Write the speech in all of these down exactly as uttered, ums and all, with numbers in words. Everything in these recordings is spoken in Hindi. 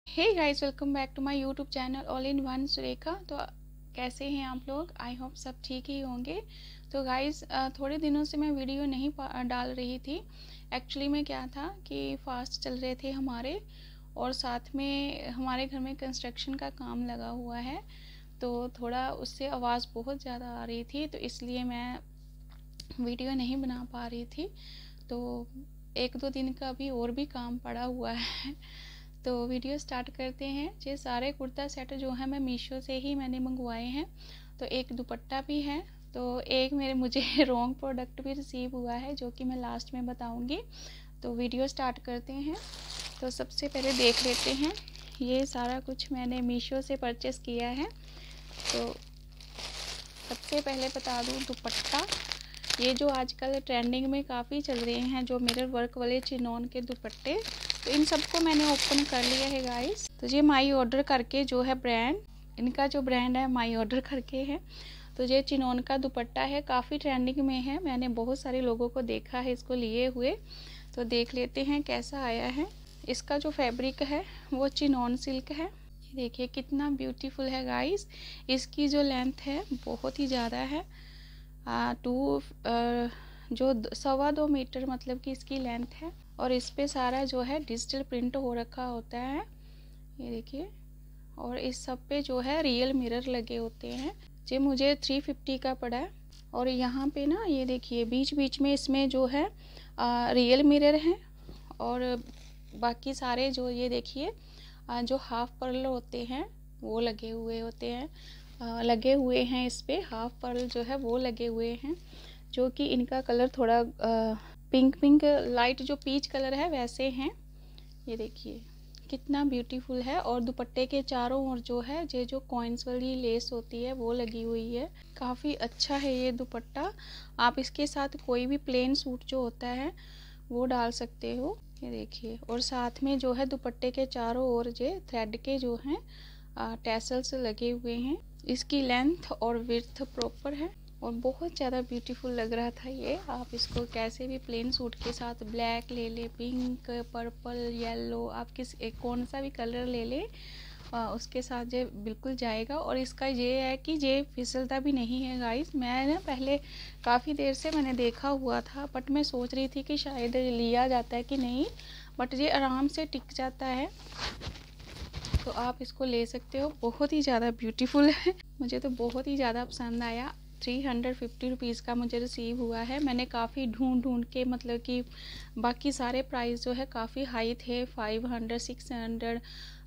Hey guys, welcome back to my YouTube channel all in one Surekha. तो कैसे हैं आप लोग? आई होप सब ठीक ही होंगे। तो गाइस, थोड़े दिनों से मैं वीडियो नहीं डाल रही थी। एक्चुअली में क्या था कि फास्ट चल रहे थे हमारे, और साथ में हमारे घर में कंस्ट्रक्शन का काम लगा हुआ है, तो थोड़ा उससे आवाज़ बहुत ज़्यादा आ रही थी, तो इसलिए मैं वीडियो नहीं बना पा रही थी। तो एक दो दिन का भी और भी काम पड़ा हुआ है। तो वीडियो स्टार्ट करते हैं। ये सारे कुर्ता सेट जो है मैं मीशो से ही मैंने मंगवाए हैं। तो एक दुपट्टा भी है, तो एक मेरे मुझे रॉन्ग प्रोडक्ट भी रिसीव हुआ है, जो कि मैं लास्ट में बताऊंगी। तो वीडियो स्टार्ट करते हैं। तो सबसे पहले देख लेते हैं, ये सारा कुछ मैंने मीशो से परचेस किया है। तो सबसे पहले बता दूं, दुपट्टा ये जो आजकल ट्रेंडिंग में काफ़ी चल रहे हैं, जो मिरर वर्क वाले चिनॉन के दुपट्टे, तो इन सबको मैंने ओपन कर लिया है गाइस। तो ये माई ऑर्डर करके जो है ब्रांड, इनका जो ब्रांड है माई ऑर्डर करके है। तो ये चिनॉन का दुपट्टा है, काफ़ी ट्रेंडिंग में है, मैंने बहुत सारे लोगों को देखा है इसको लिए हुए। तो देख लेते हैं कैसा आया है। इसका जो फैब्रिक है वो चिनॉन सिल्क है। ये देखिए कितना ब्यूटीफुल है गाइस। इसकी जो लेंथ है बहुत ही ज़्यादा है, टू जो सवा दो मीटर मतलब कि इसकी लेंथ है। और इस पे सारा जो है डिजिटल प्रिंट हो रखा होता है, ये देखिए। और इस सब पे जो है रियल मिरर लगे होते हैं। ये मुझे थ्री फिफ्टी का पड़ा है। और यहाँ पे ना ये देखिए बीच बीच में इसमें जो है आ, रियल मिरर हैं, और बाकी सारे जो ये देखिए जो हाफ पर्ल होते हैं वो लगे हुए होते हैं, आ, लगे हुए हैं इस पे हाफ पर्ल जो है वो लगे हुए हैं, जो कि इनका कलर थोड़ा आ, पिंक पिंक लाइट जो पीच कलर है वैसे हैं। ये देखिए कितना ब्यूटीफुल है। और दुपट्टे के चारों ओर जो है ये जो कॉइन्स वाली लेस होती है वो लगी हुई है। काफ़ी अच्छा है ये दुपट्टा। आप इसके साथ कोई भी प्लेन सूट जो होता है वो डाल सकते हो, ये देखिए। और साथ में जो है दुपट्टे के चारों ओर ये थ्रेड के जो हैं टैसल्स लगे हुए हैं। इसकी लेंथ और विड्थ प्रॉपर है और बहुत ज़्यादा ब्यूटीफुल लग रहा था ये। आप इसको कैसे भी प्लेन सूट के साथ, ब्लैक ले ले, पिंक, पर्पल, येलो, आप किस एक कौन सा भी कलर ले ले, आ, उसके साथ ये बिल्कुल जाएगा। और इसका ये है कि ये फिसलता भी नहीं है गाइस। मैं ना पहले काफ़ी देर से मैंने देखा हुआ था, बट मैं सोच रही थी कि शायद लिया जाता है कि नहीं, बट ये आराम से टिक जाता है, तो आप इसको ले सकते हो। बहुत ही ज़्यादा ब्यूटीफुल है, मुझे तो बहुत ही ज़्यादा पसंद आया। थ्री हंड्रेड फिफ्टी रुपीज़ का मुझे रिसीव हुआ है। मैंने काफ़ी ढूंढ ढूंढ के, मतलब कि बाकी सारे प्राइस जो है काफ़ी हाई थे, five hundred six hundred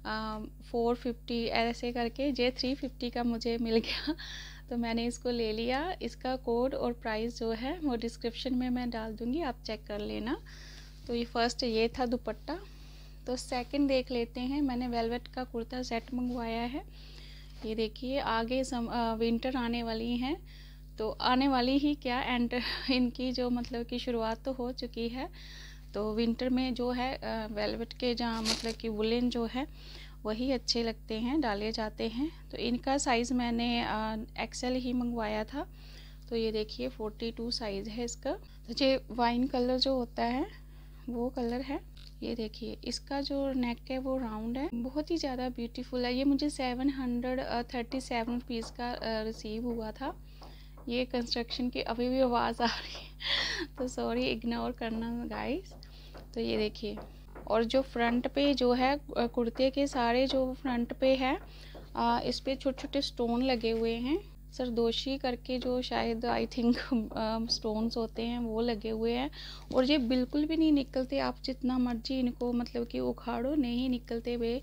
four fifty ऐसे करके, जे थ्री फिफ्टी का मुझे मिल गया। तो मैंने इसको ले लिया। इसका कोड और प्राइस जो है वो डिस्क्रिप्शन में मैं डाल दूँगी, आप चेक कर लेना। तो ये फर्स्ट ये था दुपट्टा। तो सेकंड देख लेते हैं। मैंने वेलवेट का कुर्ता सेट मंगवाया है। ये देखिए आगे सम विंटर आने वाली हैं, तो आने वाली ही क्या, एंड इनकी जो मतलब कि शुरुआत तो हो चुकी है। तो विंटर में जो है वेलवेट के जहाँ मतलब कि वुलन जो है वही अच्छे लगते हैं, डाले जाते हैं। तो इनका साइज़ मैंने एक्सेल ही मंगवाया था। तो ये देखिए फोर्टी टू साइज़ है इसका। तो ये वाइन कलर जो होता है वो कलर है। ये देखिए इसका जो नेक है वो राउंड है, बहुत ही ज़्यादा ब्यूटीफुल है। ये मुझे seven hundred thirty seven rupees का रिसीव हुआ था। ये कंस्ट्रक्शन की अभी भी आवाज़ आ रही है, तो सॉरी, इग्नोर करना गाइस। तो ये देखिए, और जो फ्रंट पे जो है कुर्ते के सारे जो फ्रंट पे है, इस पे छोटे छोटे स्टोन लगे हुए हैं। सरदोशी करके जो शायद आई थिंक स्टोन्स होते हैं वो लगे हुए हैं। और ये बिल्कुल भी नहीं निकलते, आप जितना मर्जी इनको मतलब कि उखाड़ो नहीं निकलते हुए,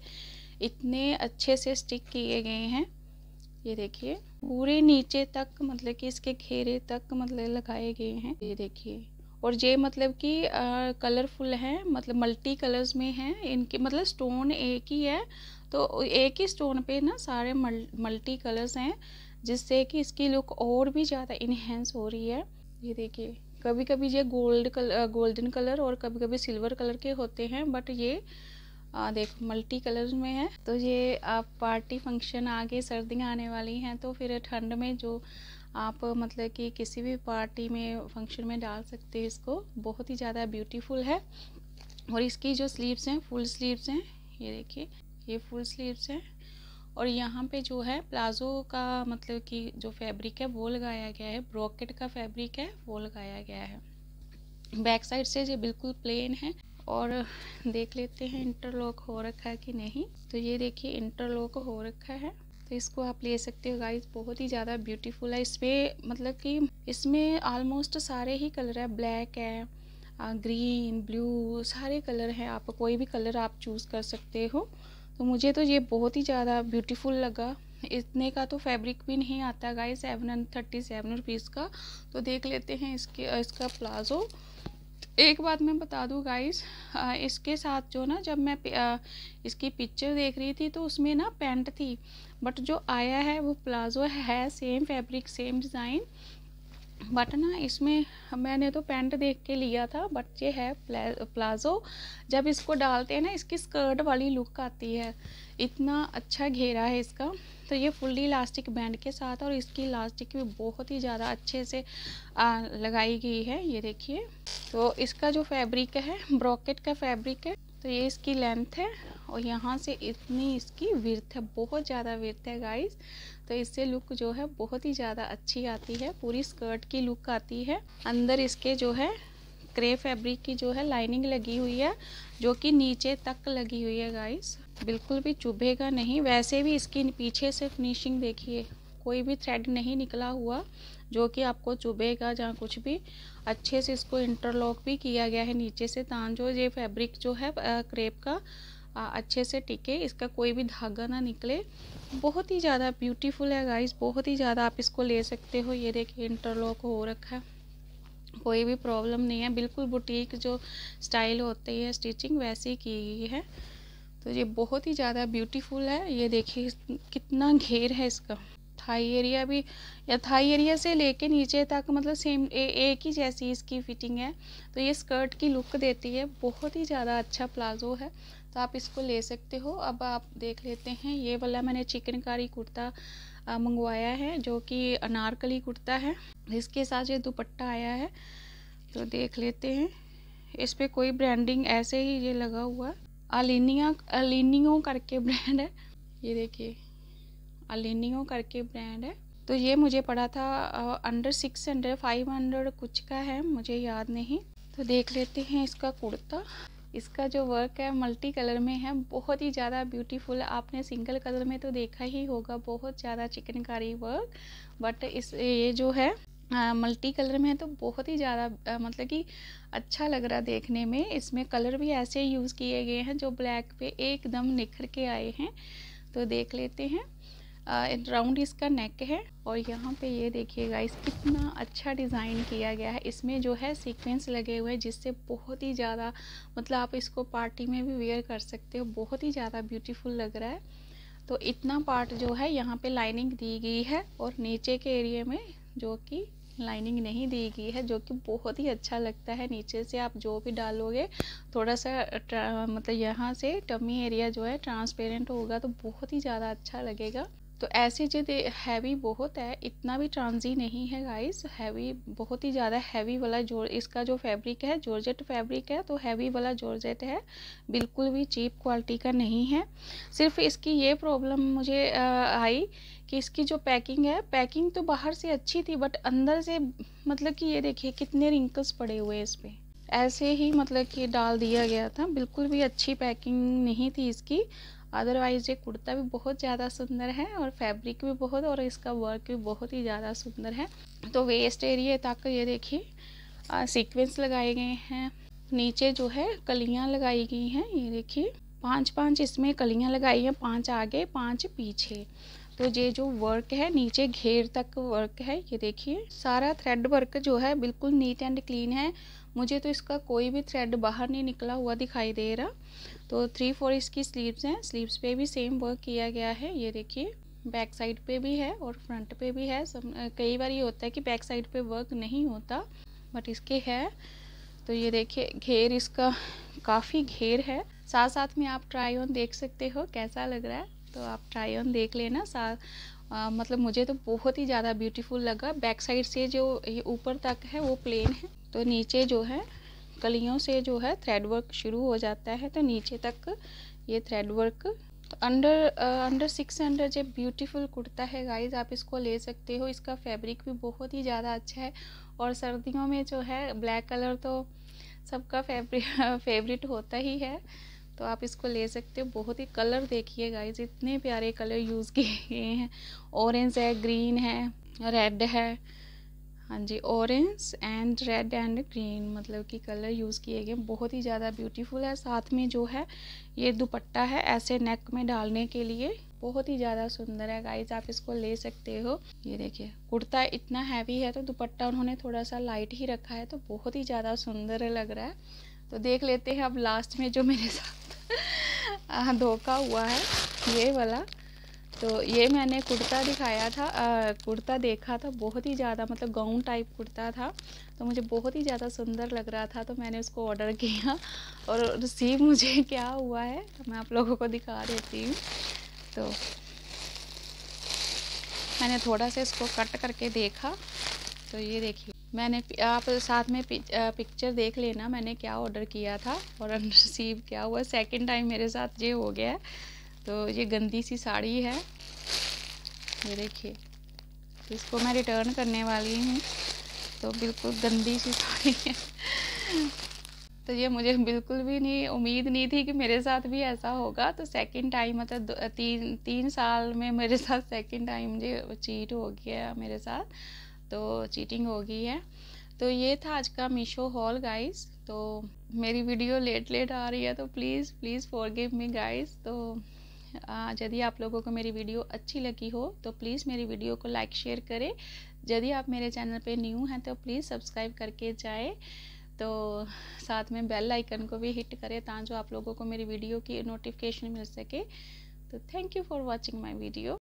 इतने अच्छे से स्टिक किए गए हैं। ये देखिए पूरे नीचे तक मतलब कि इसके घेरे तक मतलब लगाए गए हैं, ये देखिए। और ये मतलब कि कलरफुल है, मतलब मल्टी कलर्स में है इनके, मतलब स्टोन एक ही है, तो एक ही स्टोन पे ना सारे मल, मल्टी कलर्स हैं, जिससे कि इसकी लुक और भी ज़्यादा इन्हेंस हो रही है। ये देखिए कभी कभी ये गोल्ड कलर, गोल्डन कलर और कभी कभी सिल्वर कलर के होते हैं, बट ये आ, देखो मल्टी कलर में है। तो ये आप पार्टी फंक्शन, आगे सर्दियाँ आने वाली हैं, तो फिर ठंड में जो आप मतलब कि किसी भी पार्टी में फंक्शन में डाल सकते हैं इसको। बहुत ही ज़्यादा ब्यूटीफुल है। और इसकी जो स्लीव्स हैं फुल स्लीव्स हैं, ये देखिए ये फुल स्लीव्स है और यहाँ पे जो है प्लाजो का मतलब कि जो फैब्रिक है वो लगाया गया है, ब्रोकेट का फैब्रिक है वो लगाया गया है। बैक साइड से ये बिल्कुल प्लेन है और देख लेते हैं इंटरलॉक हो रखा है कि नहीं। तो ये देखिए इंटरलॉक हो रखा है, तो इसको आप ले सकते हो गाइस। बहुत ही ज़्यादा ब्यूटीफुल है। इसमें मतलब कि इसमें ऑलमोस्ट सारे ही कलर है, ब्लैक है, ग्रीन, ब्लू, सारे कलर हैं। आप कोई भी कलर आप चूज़ कर सकते हो। तो मुझे तो ये बहुत ही ज़्यादा ब्यूटीफुल लगा। इतने का तो फैब्रिक भी नहीं आता guys, seven thirty seven rupees का। तो देख लेते हैं इसके इसका प्लाजो। एक बात मैं बता दूं गाइस, इसके साथ जो ना जब मैं आ, इसकी पिक्चर देख रही थी तो उसमें ना पैंट थी, बट जो आया है वो प्लाजो है। Same fabric same design, but ना इसमें मैंने तो पैंट देख के लिया था, बट ये है प्लाजो। जब इसको डालते हैं ना इसकी स्कर्ट वाली लुक आती है। इतना अच्छा घेरा है इसका। तो ये फुल्ली इलास्टिक बैंड के साथ और इसकी इलास्टिक भी बहुत ही ज़्यादा अच्छे से आ, लगाई गई है। ये देखिए, तो इसका जो फैब्रिक है ब्रोकेट का फैब्रिक है। तो ये इसकी लेंथ है और यहाँ से इतनी इसकी विड्थ है, बहुत ज़्यादा विड्थ है गाइस। तो इससे लुक जो है बहुत ही ज़्यादा अच्छी आती है, पूरी स्कर्ट की लुक आती है। अंदर इसके जो है क्रे फैब्रिक की जो है लाइनिंग लगी हुई है, जो कि नीचे तक लगी हुई है गाइस, बिल्कुल भी चुभेगा नहीं। वैसे भी इसकी पीछे से फिनिशिंग देखिए, कोई भी थ्रेड नहीं निकला हुआ जो कि आपको चुभेगा जहाँ कुछ भी। अच्छे से इसको इंटरलॉक भी किया गया है नीचे से, ताकि जो ये फैब्रिक जो है क्रेप का अच्छे से टिके, इसका कोई भी धागा ना निकले। बहुत ही ज़्यादा ब्यूटीफुल है गाइस, बहुत ही ज़्यादा। आप इसको ले सकते हो। ये देखिए इंटरलॉक हो रखा है, कोई भी प्रॉब्लम नहीं है। बिल्कुल बुटीक जो स्टाइल होती है स्टिचिंग वैसी की गई है। तो ये बहुत ही ज़्यादा ब्यूटीफुल है। ये देखिए कितना घेर है इसका। थाई एरिया भी, या थाई एरिया से लेके नीचे तक मतलब सेम ए, एक ही जैसी इसकी फिटिंग है। तो ये स्कर्ट की लुक देती है। बहुत ही ज़्यादा अच्छा प्लाजो है, तो आप इसको ले सकते हो। अब आप देख लेते हैं, ये वाला मैंने चिकनकारी कुर्ता मंगवाया है जो कि अनारकली कुर्ता है। इसके साथ ये दुपट्टा आया है, तो देख लेते हैं। इस पर कोई ब्रांडिंग ऐसे ही ये लगा हुआ, अलिनिया अलिनियो करके ब्रांड है। ये देखिए अलिनियो करके ब्रांड है। तो ये मुझे पड़ा था under six hundred five hundred कुछ का है, मुझे याद नहीं। तो देख लेते हैं इसका कुर्ता। इसका जो वर्क है मल्टी कलर में है, बहुत ही ज़्यादा ब्यूटीफुल है। आपने सिंगल कलर में तो देखा ही होगा, बहुत ज़्यादा चिकनकारी वर्क, बट इस ये जो है मल्टी कलर में है तो बहुत ही ज़्यादा मतलब कि अच्छा लग रहा देखने में। इसमें कलर भी ऐसे यूज़ किए गए हैं जो ब्लैक पे एकदम निखर के आए हैं। तो देख लेते हैं। राउंड इसका नेक है और यहाँ पे ये देखिए गाइस कितना अच्छा डिज़ाइन किया गया है। इसमें जो है सीक्वेंस लगे हुए हैं, जिससे बहुत ही ज़्यादा मतलब आप इसको पार्टी में भी वेयर कर सकते हो। बहुत ही ज़्यादा ब्यूटीफुल लग रहा है। तो इतना पार्ट जो है यहाँ पे लाइनिंग दी गई है और नीचे के एरिया में जो कि लाइनिंग नहीं दी गई है, जो कि बहुत ही अच्छा लगता है। नीचे से आप जो भी डालोगे थोड़ा सा मतलब यहाँ से टमी एरिया जो है ट्रांसपेरेंट होगा, तो बहुत ही ज़्यादा अच्छा लगेगा। तो ऐसे जो हैवी बहुत है, इतना भी ट्रांजी नहीं है गाइस। हैवी बहुत ही ज़्यादा हैवी वाला जो इसका जो फैब्रिक है जॉर्जेट फैब्रिक है, तो हैवी वाला जॉर्जेट है, बिल्कुल भी चीप क्वालिटी का नहीं है। सिर्फ इसकी ये प्रॉब्लम मुझे आई कि इसकी जो पैकिंग है, पैकिंग तो बाहर से अच्छी थी, बट अंदर से मतलब कि ये देखिए कितने रिंकल्स पड़े हुए हैं इस पर, ऐसे ही मतलब कि डाल दिया गया था। बिल्कुल भी अच्छी पैकिंग नहीं थी इसकी। अदरवाइज ये कुर्ता भी बहुत ज़्यादा सुंदर है और फैब्रिक भी बहुत, और इसका वर्क भी बहुत ही ज़्यादा सुंदर है। तो वेस्ट एरिया तक ये देखिए सीक्वेंस लगाए गए हैं। नीचे जो है कलियां लगाई गई हैं, ये देखिए पांच पांच इसमें कलियां लगाई हैं, पांच आगे पांच पीछे। तो ये जो वर्क है नीचे घेर तक वर्क है, ये देखिए सारा थ्रेड वर्क जो है बिल्कुल नीट एंड क्लीन है। मुझे तो इसका कोई भी थ्रेड बाहर नहीं निकला हुआ दिखाई दे रहा। तो थ्री फोर इसकी स्लीव्स हैं, स्लीव्स पे भी सेम वर्क किया गया है। ये देखिए बैक साइड पे भी है और फ्रंट पे भी है। सब कई बार ये होता है कि बैक साइड पे वर्क नहीं होता, बट इसके है। तो ये देखिए घेर इसका काफ़ी घेर है। साथ साथ में आप ट्राई ऑन देख सकते हो कैसा लग रहा है, तो आप ट्राई ऑन देख लेना साथ। आ, मतलब मुझे तो बहुत ही ज़्यादा ब्यूटीफुल लगा। बैक साइड से जो ये ऊपर तक है वो प्लेन है, तो नीचे जो है कलियों से जो है थ्रेड वर्क शुरू हो जाता है, तो नीचे तक ये थ्रेड वर्क तो अंडर अंडर सिक्स हंड्रेड जो ब्यूटीफुल कुर्ता है गाइज, आप इसको ले सकते हो। इसका फैब्रिक भी बहुत ही ज़्यादा अच्छा है और सर्दियों में जो है ब्लैक कलर तो सबका फेवरेट फेवरेट होता ही है, तो आप इसको ले सकते हो। बहुत ही कलर देखिए गाइज, इतने प्यारे कलर यूज़ किए गए हैं। ऑरेंज है, ग्रीन है, रेड है, हाँ जी, orange and red and green मतलब कि कलर यूज़ किए गए, बहुत ही ज़्यादा ब्यूटीफुल है। साथ में जो है ये दुपट्टा है ऐसे नेक में डालने के लिए, बहुत ही ज़्यादा सुंदर है गाइज, आप इसको ले सकते हो। ये देखिए कुर्ता इतना हैवी है तो दुपट्टा उन्होंने थोड़ा सा लाइट ही रखा है, तो बहुत ही ज़्यादा सुंदर लग रहा है। तो देख लेते हैं अब लास्ट में जो मेरे साथ धोखा हुआ है ये वाला। तो ये मैंने कुर्ता दिखाया था, आ, कुर्ता देखा था, बहुत ही ज़्यादा मतलब गाउन टाइप कुर्ता था, तो मुझे बहुत ही ज़्यादा सुंदर लग रहा था, तो मैंने उसको ऑर्डर किया। और रिसीव मुझे क्या हुआ है मैं आप लोगों को दिखा देती हूँ। तो मैंने थोड़ा सा इसको कट करके देखा, तो ये देखिए मैंने, आप साथ में पिक्चर देख लेना मैंने क्या ऑर्डर किया था और रिसीव क्या हुआ। सेकंड टाइम मेरे साथ ये हो गया है। तो ये गंदी सी साड़ी है, ये देखिए, तो इसको मैं रिटर्न करने वाली हूँ। तो बिल्कुल गंदी सी साड़ी है। तो ये मुझे बिल्कुल भी नहीं उम्मीद नहीं थी कि मेरे साथ भी ऐसा होगा। तो सेकंड टाइम मतलब तीन तीन साल में मेरे साथ सेकंड टाइम मुझे चीट हो गया मेरे साथ, तो चीटिंग हो गई है। तो ये था आज का मीशो हॉल गाइस। तो मेरी वीडियो लेट लेट आ रही है तो please please forgive me guys. तो यदि आप लोगों को मेरी वीडियो अच्छी लगी हो तो प्लीज़ मेरी वीडियो को लाइक शेयर करें। यदि आप मेरे चैनल पे न्यू हैं तो प्लीज़ सब्सक्राइब करके जाएं। तो साथ में बेल आइकन को भी हिट करें ताकि आप लोगों को मेरी वीडियो की नोटिफिकेशन मिल सके। तो thank you for watching my video.